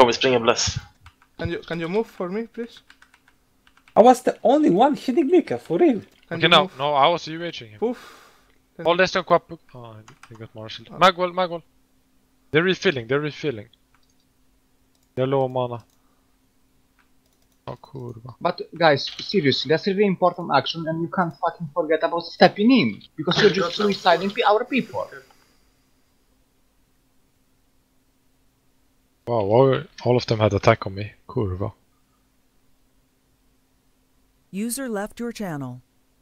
Kommer springa bless. Can you move for me, please? I was the only one hitting Mika, for real. Can Okay, you no, move? no, I was UHing him. Poof. All this don't go up. Oh, he got marshaled. Magwell. They're refilling. They're low mana. Oh, kurwa. But guys, seriously, that's a really important action and you can't fucking forget about stepping in. Because you're just suiciding our people. Wow, all of them had attack on me. Kurva. User left your channel.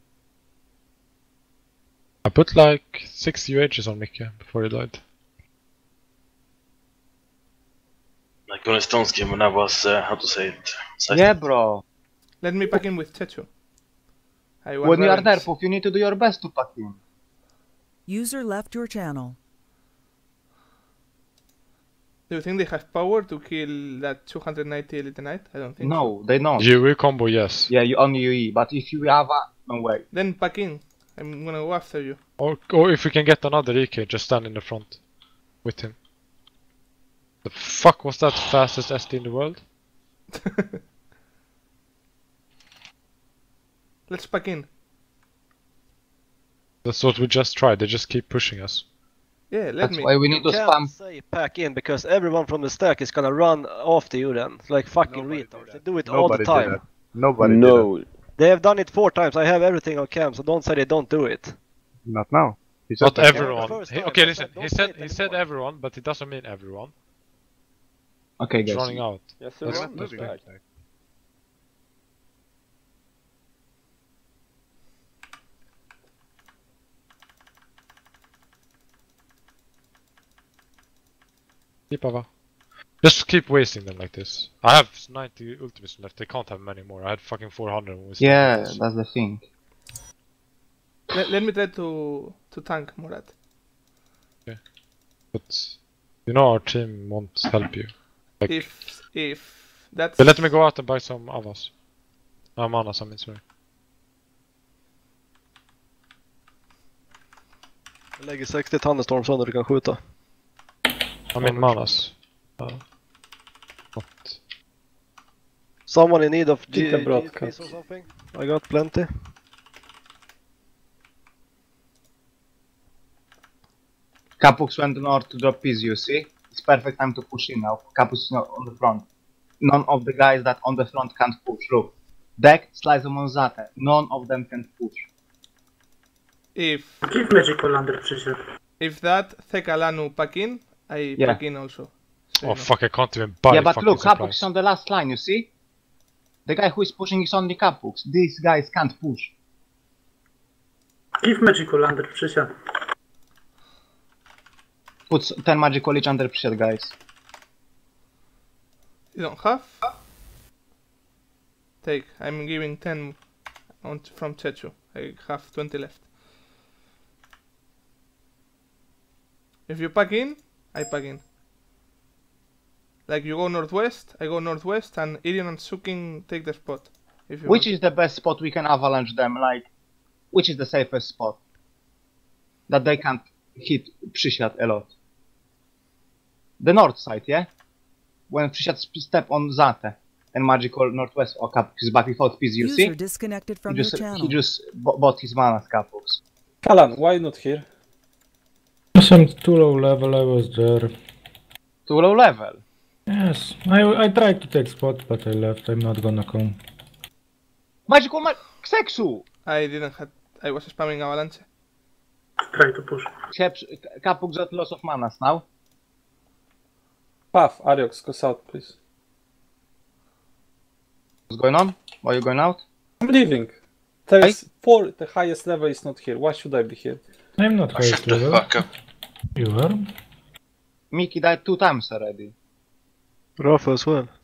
I put like 6 UHs on Mika before he died. Like on a stone skin when I was, how to say it? Yeah, bro. Let me pack in with Chechu. When you are there, Poof, you need to do your best to pack in. User left your channel. Do you think they have power to kill that 290 Elite Knight? I don't think so. No, they don't. UE combo, yes. Yeah, you only UE, but if you have a... No way. Then pack in. I'm gonna go after you. Or if we can get another EK, just stand in the front with him. The fuck was that fastest SD in the world? Let's pack in. That's what we just tried, they just keep pushing us. Yeah, let That's me. why we need to You can't spam. say pack in because everyone from the stack is gonna run after you then. It's like fucking retards. They do it all the time. Nobody did that. They have done it 4 times. I have everything on cam, so don't say they don't do it. Not now. He said Not that. everyone. first time, Okay, I listen. said He said everyone, but it doesn't mean everyone. Okay, He's guys. running out. Yes, That's everyone. that's big. Keep over. Just keep wasting them like this. I have 90 ultimates left. They can't have many more. I had fucking 400 when we started Yeah, this. that's the thing. Let me try to tank Murat. But you know our team won't help you. Like, If that's. they let me go out and buy some Avas. Manas, I mean, sorry. Jag lägger 60 Thunderstorm så du kan skjuta. I mean manas. Not. Someone in need of Lite GPs broadcast. or something? I got plenty. Capux went north to drop peas, you see? It's perfect time to push in now. Capux is not on the front. None of the guys that on the front can't push. Look. Deck, Slice on Zate. None of them can push. If Give Magical under przyszedł. if that Thekalanu pack in, I Yeah. pack in also. So Oh you know. fuck, I can't even buy Yeah, but fucking look, Capux supplies. is on the last line, you see? The guy who is pushing is only Capux. These guys can't push. Give Magical under przyszedł. Put 10 magical each under pressure, guys. You don't have? Take. I'm giving 10 from Chechu. I have 20 left. If you pack in, I pack in. Like you go northwest, I go northwest, and Irion and Sukin take the spot. If you Which want. is the best spot we can avalanche them? Like, which is the safest spot? That they can't hit Przysiad a lot. The north side, yeah? When Przysiad step on Zate and magical northwest or Capux, but without peace, you see? User disconnected from your He channel. just bought his mana, Capux. Kalan, why not here? I'm too low level, I was there. Too low level. Yes, I tried to take spot, but I left. I'm not gonna come. Magical Xexu! I didn't have. I was spamming Avalanche. Try to push. Capux got lots of manas now. Puff, Ariox, go south, please. What's going on? Why are you going out? I'm leaving. There's 4, the highest level is not here. Why should I be here? I'm not highest Shut the level. fuck up. You are? Mickey died 2 times already. Rafa as well.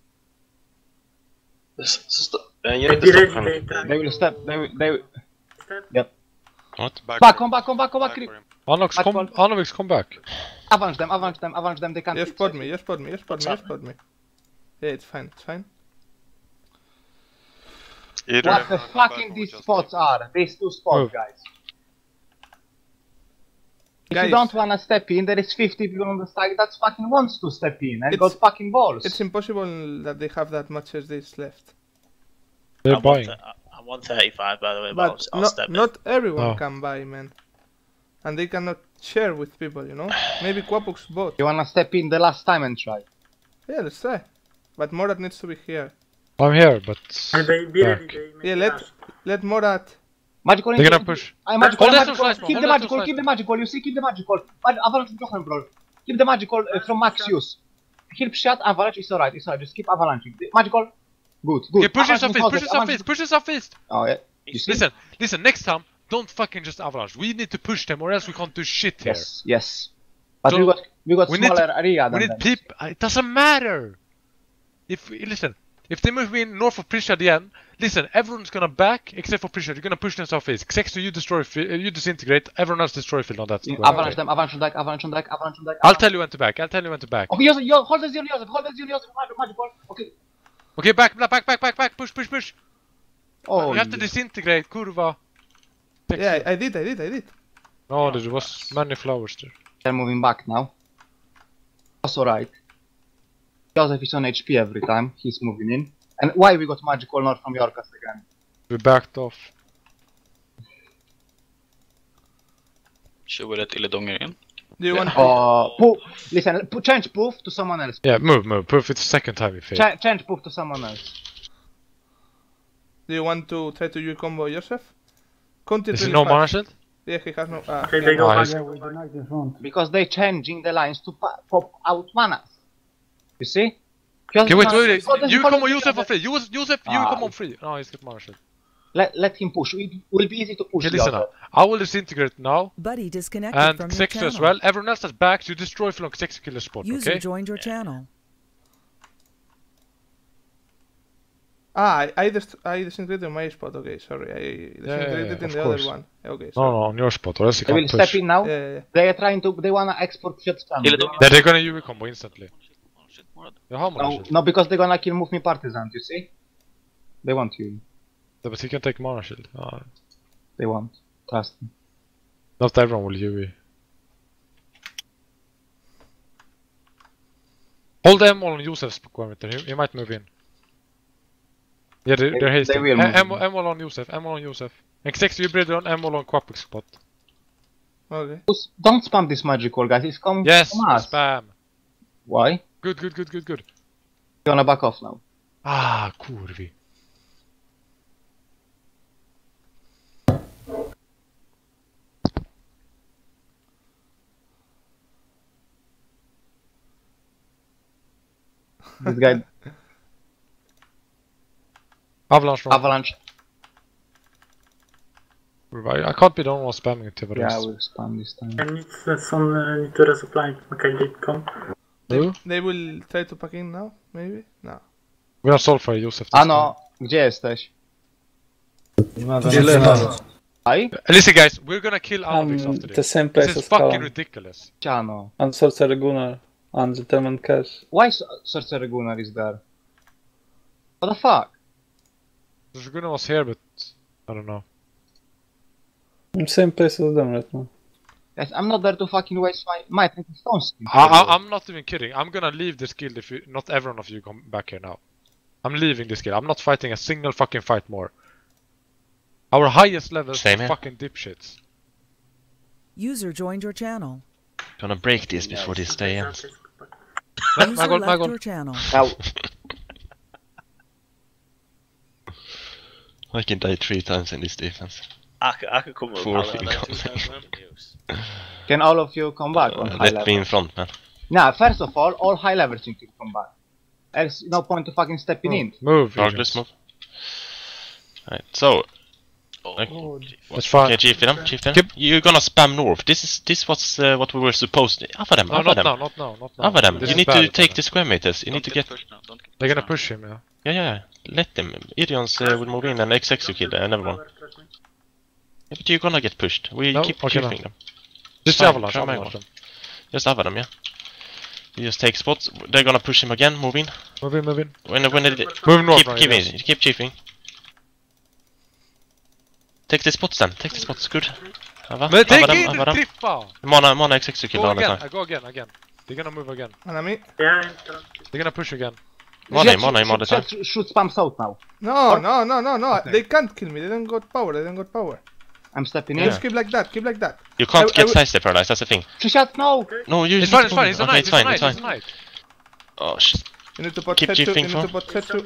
You need to stop Direct coming. data. They will step, they will... Step. Yep. What? Back on, back. Anovix, come back. Avenge them, they can't You hit spot us. me, you spot me, you spot me, you spot me. Yeah, it's fine, it's fine. What the fucking these spots are? These 2 spots, Move. guys. If Guys. you don't wanna step in, there is 50 people on the side that fucking wants to step in and got It's- fucking balls. It's impossible that they have that much SDs left. They're buying. I'm 135 by the way, But but I'll step in. not everyone Oh. can buy, man. And they cannot share with people, you know? Maybe Quapux bought. You wanna step in the last time and try? Yeah, let's try. But Morat needs to be here. I'm here, but And they be ready, back. they make Yeah, a rush. let Morat. Magical They're into- gonna push. Magical, Hold that magical. to slice, bro. Keep Hold the that to magical, slice. keep the magical. You see, keep the magical. Avalanche Johan, bro. Keep the magical from Max use. He'll shot Avalanche. It's alright. It's alright. Just keep Avalanche. Magical. Good. Good. Okay, push Avalanche yourself in fist, push closet, yourself Avalanche- fist, push yourself fist! Oh yeah. You see? Listen, next time, don't fucking just avalanche. We need to push them or else we can't do shit here. Yes. Yes. But So, we got we need smaller to- area We than need them. people. It doesn't matter. Listen, if they move in north of Prisha at the end, listen, everyone's gonna back except for Prisha. You're gonna push them south east. Xexo, you destroy, you disintegrate. Everyone else destroy field on that. Avalanche them. Avalanche on deck. Avalanche on deck. Avalanche on deck. I'll tell you when to back. I'll tell you when to back. Okay, Joseph, hold the zero, Joseph. Hold the zero, Joseph. Magical. Okay. Okay, back. Push. Oh. You have to disintegrate, kurva. Yeah, I did. No, there was many flowers there. They're moving back now. That's alright. Joseph is on HP every time. He's moving in. And why we got magical north from Yorkas again? We backed off. Should we let Illidonger in? Do you want Listen, change poof to someone else. Yeah, move. Proof it's the second time we fail. Change poof to someone else. Do you want to try to U-combo Joseph? Count it Is he really no fast. mana shield? Yeah, he has no... Okay, they go Nice. back. Because they changing the lines to pop out manas. You see? Okay, wait. Hold You the- come on, hold the- Joseph on free. Joseph, you Ah. come on free. No, he's got mana shield. Let him push. It will be easy to push. Okay, listen Joseph. now. I will disintegrate now. Buddy disconnected And from your Xexo channel. as well. Everyone else that's back, you destroy Philon Xexo killer spot, User okay? joined your channel. I disintegrated my spot, okay, sorry. I disintegrated in of the course. other one. Okay, No, sorry. no, on your spot, or else you They will can't push. step in now. Yeah. They are trying to. They wanna export shit spam. They're gonna UV combo instantly. Yeah, how much? No, no, because they're gonna kill Move Me Partisans, you see? They want you. Yeah, but he can take mana shield. They want. Trust me. Not everyone will UV. Hold them all on Josef's perimeter. He might move in. Yeah, they're hasting. will move in. M1 on Josef. M1 on Josef. And Xexo, you breed on M1 on Quapix spot. Okay. Don't spam this magical, guys. It's coming Yes, from us. spam. Why? Good. You're gonna back off now. Ah, kurvi. This guy. Avalanche from Avalanche. I can't be the only one spamming it, but Yeah, I will spam this time. I need some need to resupply. Okay, they come. They will try to pack in now, maybe? No. We are Soulfire, Josef. Ano, gdzie jesteś? Listen guys, we're gonna kill Alvix after this. The same place This is as fucking Kalan. ridiculous. Ciano. And Sorcerer Gunnar. And Gentleman Cash. Why Sorcerer Gunnar is there? What the fuck? Zaguna was here, but I don't know. Same place as them right now. Guys, I'm not there to fucking waste my 20 stones. I'm not even kidding. I'm gonna leave this guild if you, not every one of you come back here now. I'm leaving this guild. I'm not fighting a single fucking fight more. Our highest levels Same are here. fucking dipshits. User joined your channel. Gonna break this before this day ends. User Magon, left Magon. your channel. I can die 3 times in this defense. I could come up Four with feet like coming. 2,000 revenues. Can all of you come back on high Let level? me in front, man. Nah, first of all high levels need to come back. There's no point to fucking stepping in. Move, Darkless, move. Alright, so. That's fine. Okay, Chieftain. You're gonna spam north. This was what we were supposed to. Ava them. No, not now, not now, not now. Ava them. This You is need bad, to take man. the square meters. You need to get. They're gonna push him, yeah. Yeah. Let them. Irions will move in and Xexo kill and everyone. Yeah, but you're gonna get pushed. We No, keep okay, chiefing no. them. Just Fine, avalanche, try my avalanche one. them. Just Ava them, yeah. You just take spots. They're gonna push him again. Move in. Move in, move in. When they Move north now, keep yes. in. Keep chiefing. Take the spots then. Take the spots. Good. Ava. Men take Ava in them, Ava them. Trippa! Mana XX kill Go all the again, time. go again. They're gonna move again. Enemy. Yeah, They're gonna push again. Mana all the time. Shoot spam south now. No. They can't kill me. They don't got power. I'm stepping Yeah. in. Just keep like that. You can't I get will- sidestep paralyzed, that's the thing. Shot, no! No, you It's fine, it's fine. It's a Okay, knight, it's it's a fine, knight, it's it's a fine. knight. Oh shit. You need to put Keep Tetsu. You G-Fing need for. to put Tetsu.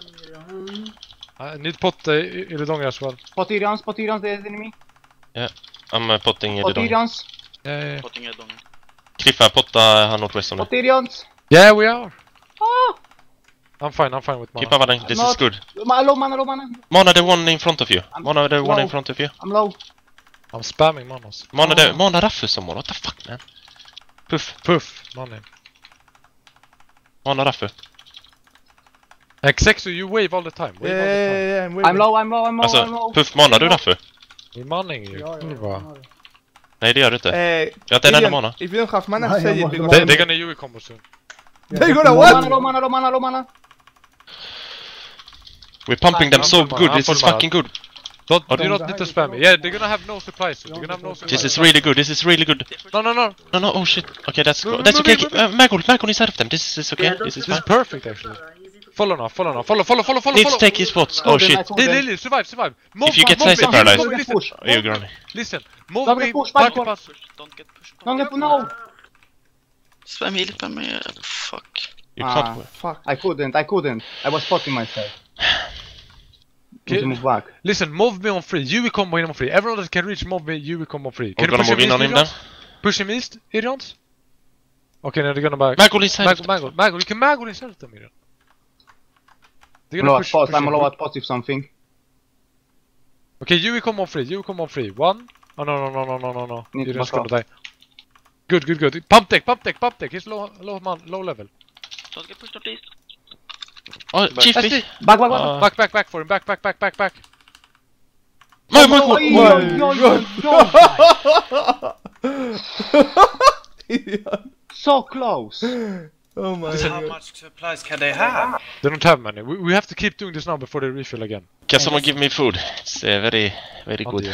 I need pot Illidangar as well. Potirians, there's enemy. I'm potting the dong. Potirians, Yeah. Potting a dong. Kliffa, potta han northwest on det. Potirians. Yeah, we are. Oh! I'm fine with mana. Keep Ava then, this is good. Low mana. Mana the one in front of you. I'm Mana the one low. in front of you. I'm low. I'm spamming manas. Mana Raffu someone, what the fuck man? Puff. Money. Mana Raffu. Xexu, you wave all the time. Wave all the time. Yeah, I'm waiting. I'm low. Alltså, Puff, manar du Raffu? We're manning you. Kurva. Nej det gör du inte. Jag har inte en enda mana. If you don't have mana, say it because They're gonna UE combo soon. they're gonna what? Low mana. We're pumping them I'm so full good, mana, this I'm is full mana. fucking good. You don't need to spam me. Yeah, they're gonna have no supplies soon. They're gonna have no supplies. This is really good, No, oh shit. Okay, that's No, that's no, okay. no, Magul is out of them, this is okay, this is This is fine. perfect actually. Follow now. Follow. Need to take his spots, oh shit. Lily, survive. Move, If you get move, sliced move, paralyzed, move, listen, push. you're gonna... Listen, move Don't me, get pushed, party back. pass. Don't get pushed. Don't get no. Spam heal, spam me. Fuck. You can't... Fuck. I couldn't. I was spotting myself. Need to move back. Listen, move me on free. You will combo in on free. Everyone that can reach move me, you will come on free. We're Can you gonna push move in on him then. Push him east, Irions? Okay, now they're gonna back. Magul is out of them. Magul. You can Magul inside of them, Irion. They're I'm gonna low at push. post. I'm him. low at post if something. Okay, you will come on free. One. Oh no. Need to Irion's back gonna die. Good. Pump tech. He's low level. Don't get pushed northeast. Oh, Chiefy. Back. Back for him. Back. So close. Oh my Listen, god. much supplies can they have? They don't have many. We have to keep doing this now before they refill again. Can someone give me food? It's very Oh, good. dear.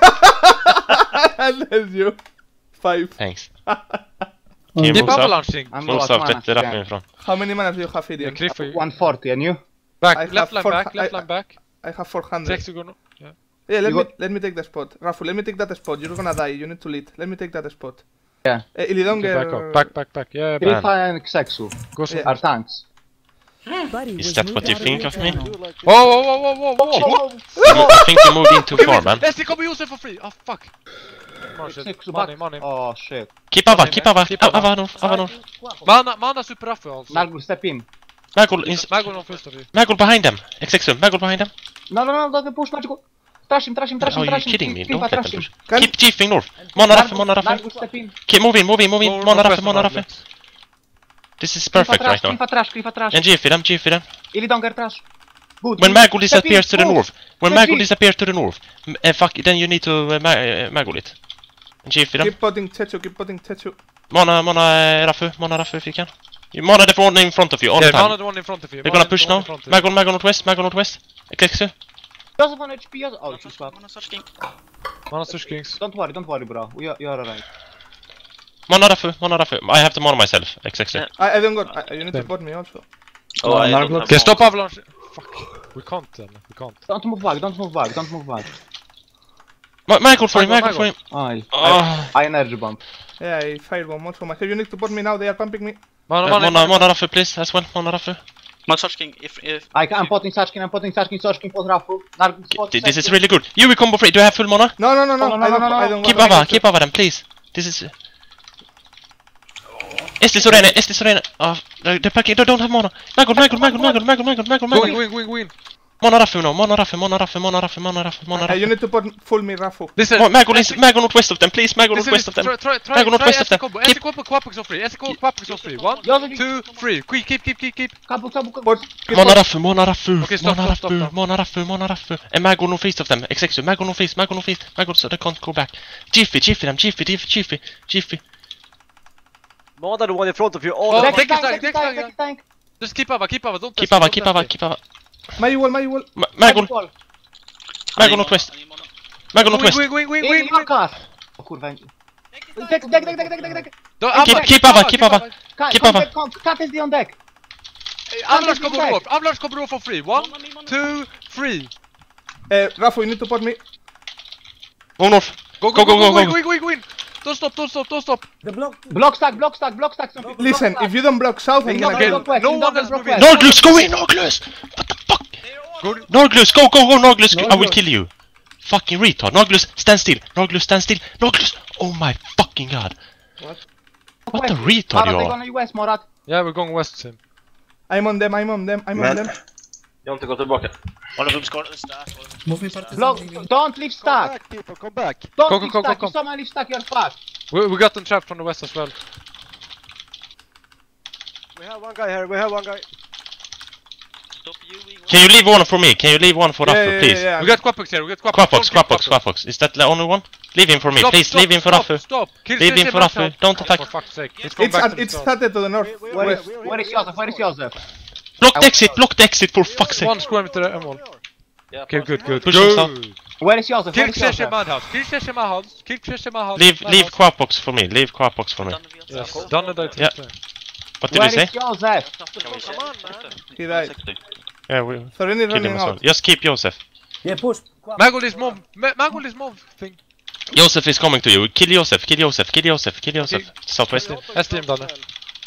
Unless you. 5. Thanks. Keep avalanching. I'm low Close at off, mana. det är därför ifrån. How many mana do you have, Idion? Cliff, 140 and you? I back. have Left line four- back. Left line back. I have 400. Xexu gonna. Yeah, You let me take the spot. Rafu, let me take that spot. You're gonna die. You need to lead. Let me take that spot. Yeah. Illidangar. Back. Yeah, back. Griffa and Xexu Go so. are tanks. Buddy Is was that moved what you out think your of me? channel. Whoa. I think you moved in too far, man. SC kommer Josef for free. Oh fuck. Xexu Money. back. Oh shit. Keep Ava. Ava north. Mana super Raffu also. Nalgul step in. Magul on first of you. Magul behind them. XX, Magul behind them. No, don't push Nalgul. Trash him. Are you kidding me? Don't let them trash him. push. Keep chiefing north. Mana Raffu. Nalgul step in. Keep moving. Mana Raffu. This is perfect right now. Griffa trash. And GF them. Illidangar trash. Good. When Magul disappears to the Move. north. Fuck, then you need to Magul it. And GF them. Keep putting Tetsu. Mana Raffu if you can. You mana the one in front of you all the Yeah, Mana time. the one in front of you. They're gonna push now. Magul northwest. XX. Joseph on HP. Oh, she's back. Mana Sush Kings. Don't worry, bro. You're alright. Mana Raffu. I have to mana myself. XX. I don't got. You need to put me also. Oh, I don't have Okay, stop avalanche. Fuck. We can't then. Don't move back. Magul for him. I energy bump. Yeah, I firebomb also. You need to put me now. They are pumping me. Mana Raffu please as well. Mana Raffu. My Search King, if I'm potting Search King for Rafu. This is really good. You will combo free. Do you have full mana? No. I don't Keep Ava them please. This is... Este Sorene. They're packing. They don't have mana. Magul. Go in. Mana Raffu now. Mana You Raffu. need to put full me Rafu. Listen. Magul northwest of them please. Magul northwest of them. Try Magul northwest of them. SC combo Quapix on free. SC combo Quapix on free. 1, 2, 3. Quick, keep. Mana Raffu. Okay, stop. Mana Raffu. And Magul northeast of them. XX. Magul northeast. Magul so they can't go back. Jiffy. Mana the one in front of you all Oh, the take time. his tank. Just keep Ava. Don't Keep Ava. My wall. Magul northwest. Wing. kurwa. Deck. Keep Ava. Cut is on deck. Avalanche combo roll for free. 1, 2, 3. Rafa, you need to put me. Go north. Go in. Don't stop. The block. Block stack. Some people Listen, block if you don't block south, I'm gonna kill. No one else move in. Norglus, go in, Norglus! What the fuck? Norglus, go, Norglus, I will kill you. Fucking retard. Norglus, stand still. Norglus, oh my fucking god. What a retard you Are they are. going west, Morat? Yeah, we're going west, Sim. I'm on them. Jag har inte gått tillbaka. One of them's going to the stack. Move me partisan. Block, don't leave stack. Come back. Don't leave stack. Go. If someone leave stack, you're fucked. We got them trapped from the west as well. We have one guy here, we have one guy. Can you leave one for me? Can you leave one for Rafu, please? Yeah. We got Quapox here, Quapox. Is that the only one? Leave him for me, please. Leave him for Rafu. Stop. Leave him for Rafu. Don't attack. For fuck's sake. Let's go back to the It's south. started to the north. Where is Joseph? Block the exit for fuck's sake. 1 square meter emerald. Okay, good. Push him south. Where is Joseph? Kill Cheshire Madhouse. Leave Quapox for me. Yes, done it. Yeah. What did Where you say? is Joseph? He died. Yeah, we Serenity kill him running as well. out. Just keep Joseph. Yeah, push. Mangle this move thing. Joseph is coming to you. Kill Joseph. Southwest. STM done it.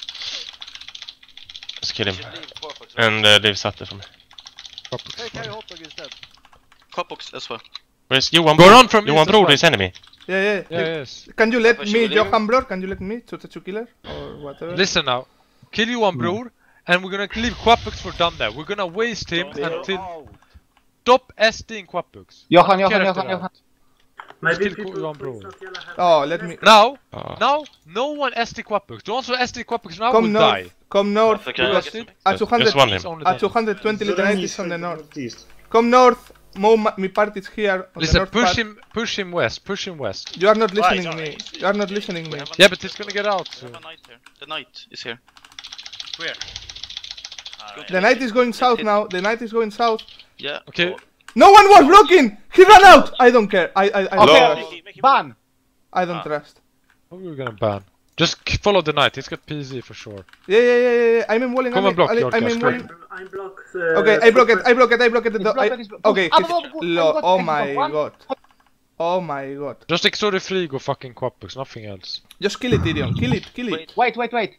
Just kill him. And leave Satte for me. Hey, carry hotdog instead. Quapox as well. Where's Johan Go Bror? on from Johan east as Bror well. is enemy. Yeah. Yes. Can you let Should me, we leave him? Johan Blor? Can you let me, Tsutsu Killer? Or whatever? Listen now. Kill you one Bror, and we're gonna leave Quapox for done there. We're gonna waste him until... Stop SD in Quapox. Johan. Maybe Still people cool, please bro. not yell ahead. Oh, let me... Now, no one SD Quapox. The ones who SD Quapox now will Come die. north. Come north. Okay. Because at Just 200, one him. It's only at them. 220 Litanite is on the north. Come north. My party is here on Listen, the north part. push him west. You are not listening me. You are not listening me. Yeah, but he's gonna get out We soon. have a knight here. The knight is here. Where? The knight is going south now. The knight is going south. Yeah. Okay. No one was blocking. He ran out. I don't care. I Okay, ban. I don't trust. What are we gonna ban? Just follow the knight. He's got PZ for sure. Yeah. I'm in walling. Come and block your I'm cast, in great. walling. I'm blocked. Okay, I block it. I block it. It's blocked. Okay. I've Oh got my one. god. Oh my god. Just extra free, go fucking Quapox, nothing else. Just kill it, Tyrion. Kill it. Wait.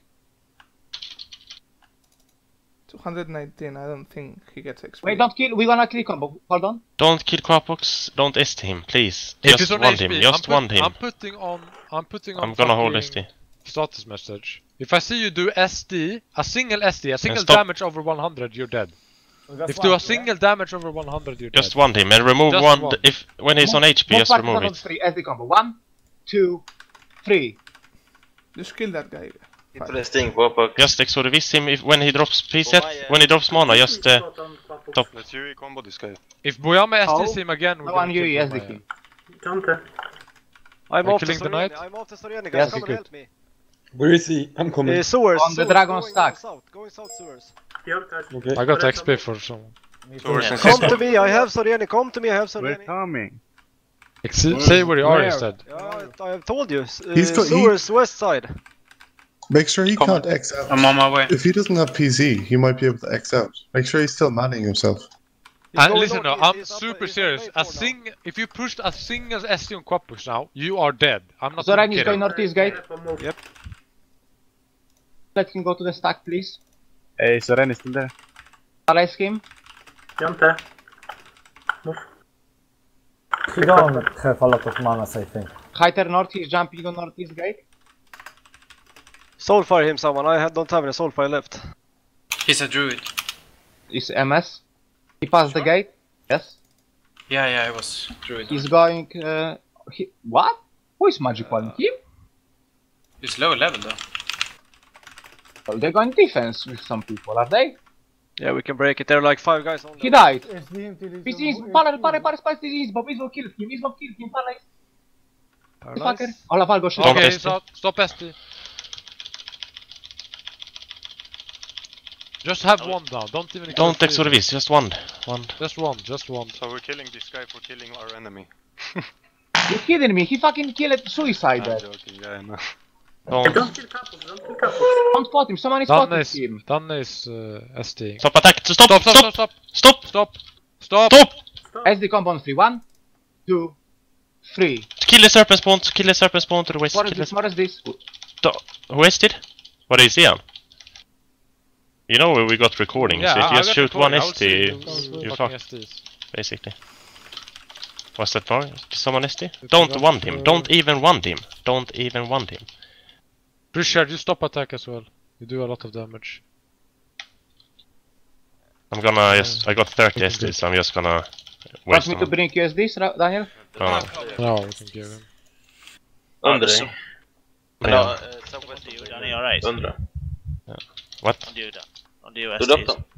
219. I don't think he gets XP. Wait, don't kill. We're gonna kill combo. Hold on. Don't kill Quapox. Don't ST him, please. If Just it's on wand HP, him. Just wand him. I'm putting on I'm gonna hold fucking ST. status message. If I see you do SD, a single stop. damage over 100, you're dead. If you do a single damage over 100, you're Just dead. wand him and remove Just wand. wand. If when he's on HP, just remove it. 3 SD combo. 1, 2, 3. Just kill that guy. Interesting, Quapox. Just exorbice him if when he drops preset. When he drops mana, just Stop. Let's Yuri combo this guy. If Boyama Oh. SDs him again, we're No gonna one kill Yuri Boyama. SD king. Jonte. I'm Are off the killing the knight? Soriani. I'm off the Soriani, Yeah, guys. Come good. and help me. Where is he? I'm coming. Sewers. On the dragon stack. Going south sewers. Your touch. Okay. I got XP for someone. Come to me, I have Soriani. Come to me, I have We're Soriani. coming. Say where you are instead. Yeah, I have told you. He's got- Sewers, west side. Make sure he can't X out. I'm on my way. If he doesn't have PZ, he might be able to X out. Make sure he's still manning himself. And listen now, I'm super serious. If you pushed a single SD on Quapox now, you are dead. I'm not Zoran even is going kidding. northeast gate. Yep. Let him go to the stack, please. Hey, Soren is still there. Paralyze him. Jonte. Move. He don't have a lot of manas, I think. Hyter north, he's jumping on northeast gate. Soulfire him, someone. Don't have any soulfire left. He's a druid. Is MS. He passed the gate. Yes. Yeah, I was druid. He's going. What? Who is magic one? Him? He's low level though. Oh, they're going defense with some people, are they? Yeah, we can break it. There are like 5 guys on. He died. He's He's Bob. He's gonna kill him. He's gonna kill him. Paralyze. Fucker. Ola, Val, go shoot. Don't Okay, SD. so stop SD. Just have one down. Don't even. Don't exorbice. exorbice. Just wand. Just one. So we're killing this guy for killing our enemy. You're kidding me? He fucking killed suicide. I'm joking, yeah, I know. Don't kill couples, don't kill couples. Don't spot him, someone is spotting him. Danne is SD. Stop attack! Stop! Stop! Stop! Stop! SD compound 3. 1, 2, 3. Kill the serpent spawn! Kill the serpent spawn to the west! What is this? Who is it? What is he on? You know we got recording, Yeah, so if you just shoot one recording. SD, you fuck. SDs. Basically. What's that for? Someone SD? Don't want him. Don't even want him. Don't even want him. Richard, you stop attack as well. You do a lot of damage. I'm gonna just... I got 30 SDs, so I'm just gonna... Want me to bring you SDs, Daniel? No, we can give him. Andrei. Ja. Southwest to you, Danny, alright. 100. What? On you, Dan. On you, Du döpt SDs. dem?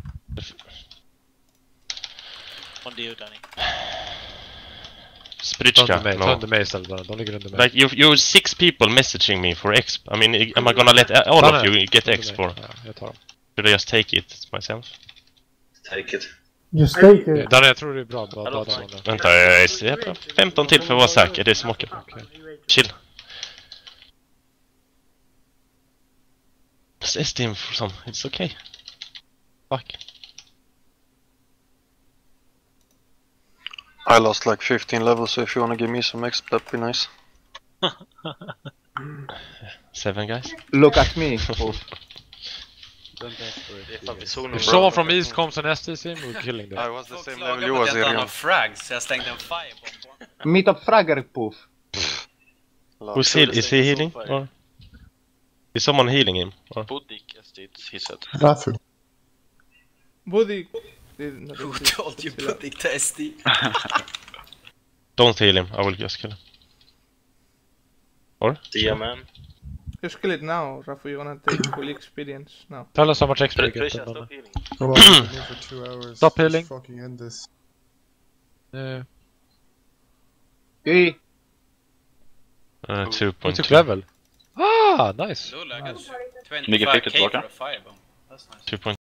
On you, Danny. Spritchka, no. Under mig istället, Danny. De ligger under mig. Like, you're 6 people messaging me for exp. I mean, am I gonna let all of you get exp for? Ja, jag tar dem. Should I just take it myself? Take it. Just take it. Danny, jag tror det är bra. Vänta, jag är 15 till för att vara säker. Det är smoker. Chill. Just SD him for some. It's okay. Fuck. I lost like 15 levels, so if you wanna give me some exp, that'd be nice. 7 guys. Look at me. If someone from East comes and SDs him, we're killing them. I was the same level you was, Jag Irion. frags, så jag stängde en firebomb på honom. Meet up Fragger Poof. Who's heal? Is he healing? Or is someone healing him? Or? Budik SD, he said. Rafu. Budik. Who told you Budik to SD? Don't heal him. I will just kill him. Or? Yeah, man. Just kill it now, Rafu. You're gonna take full experience now. Tell us how much XP you get. Trisha, stop healing. Come on, I've been here for 2 hours. Stop Just healing. fucking end this. Yeah. Hey. 2.2. You took level. Ah, nice. Lol, I got Ligger 25k tillbaka. for a firebomb. That's nice. 2.2.